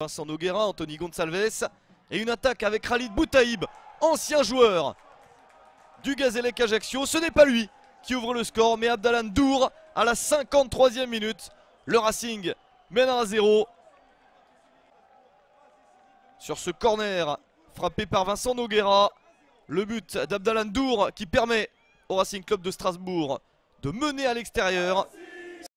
Vincent Noguera, Anthony Gonçalves et une attaque avec Khalid Boutaïb, ancien joueur du Gazélec Ajaccio. Ce n'est pas lui qui ouvre le score, mais Abdallah Ndour à la 53e minute. Le Racing mène 1-0 sur ce corner frappé par Vincent Noguera. Le but d'Abdallah Ndour qui permet au Racing Club de Strasbourg de mener à l'extérieur.